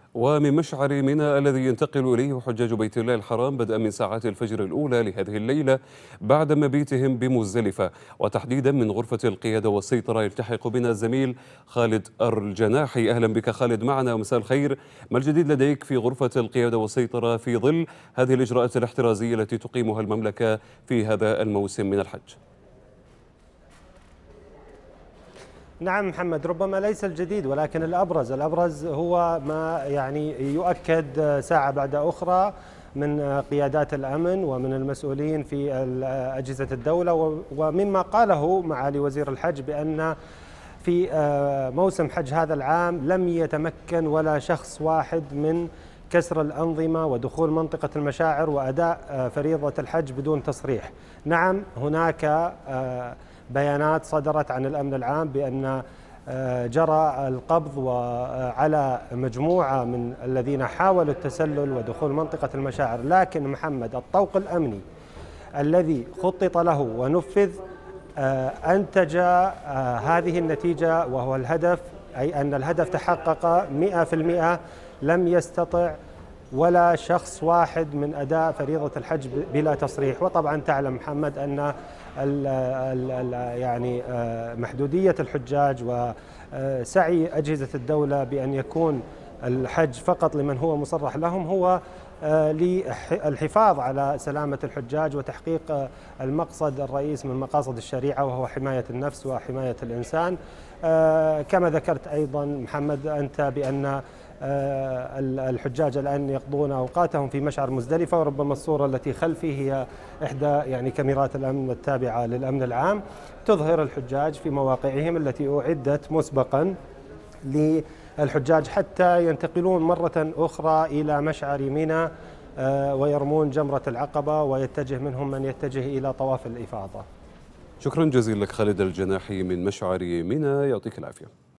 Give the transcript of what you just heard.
ومن مشعر منى الذي ينتقل إليه حجاج بيت الله الحرام بدءا من ساعات الفجر الأولى لهذه الليلة بعد مبيتهم بمزدلفة، وتحديدا من غرفة القيادة والسيطرة، يلتحق بنا الزميل خالد الجناحي. أهلا بك خالد معنا ومساء الخير. ما الجديد لديك في غرفة القيادة والسيطرة في ظل هذه الإجراءات الاحترازية التي تقيمها المملكة في هذا الموسم من الحج؟ نعم محمد، ربما ليس الجديد ولكن الأبرز هو ما يؤكد ساعة بعد أخرى من قيادات الأمن ومن المسؤولين في أجهزة الدولة، ومما قاله معالي وزير الحج بأن في موسم حج هذا العام لم يتمكن ولا شخص واحد من كسر الأنظمة ودخول منطقة المشاعر وأداء فريضة الحج بدون تصريح. نعم، هناك بيانات صدرت عن الأمن العام بأن جرى القبض على مجموعة من الذين حاولوا التسلل ودخول منطقة المشاعر، لكن محمد الطوق الأمني الذي خطط له ونفذ أنتج هذه النتيجة، وهو الهدف، أي أن الهدف تحقق 100%. لم يستطع ولا شخص واحد من أداء فريضة الحج بلا تصريح. وطبعا تعلم محمد أن محدودية الحجاج وسعي أجهزة الدولة بأن يكون الحج فقط لمن هو مصرح لهم هو للحفاظ على سلامة الحجاج وتحقيق المقصد الرئيس من مقاصد الشريعة، وهو حماية النفس وحماية الإنسان. كما ذكرت أيضا محمد أنت بأن الحجاج الآن يقضون أوقاتهم في مشعر مزدلفة، وربما الصورة التي خلفي هي إحدى كاميرات الأمن التابعة للأمن العام تظهر الحجاج في مواقعهم التي أعدت مسبقا للحجاج حتى ينتقلون مرة أخرى إلى مشعر منى ويرمون جمرة العقبة، ويتجه منهم من يتجه إلى طواف الإفاضة. شكرا جزيلا لك خالد الجناحي من مشعر منى، يعطيك العافية.